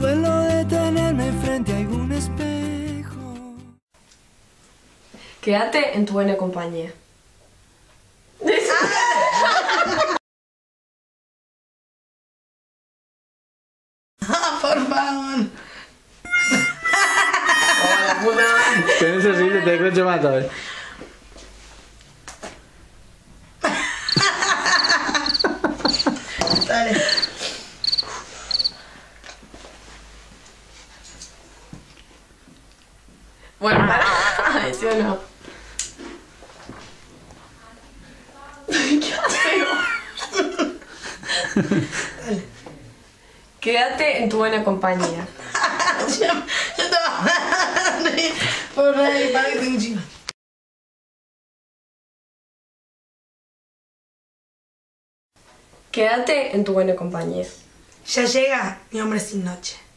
Suelo detenerme frente a algún espejo. Quédate en tu buena compañía. Por favor. Hola, puta madre. Con eso sí te escucho más todavía. Dale. Bueno, para. ¿Sí o no? ¿Qué haces? Quédate en tu buena compañía. Yo estaba por ahí, para que tengo chino. Quédate en tu buena compañía. Ya llega mi hombre sin noche.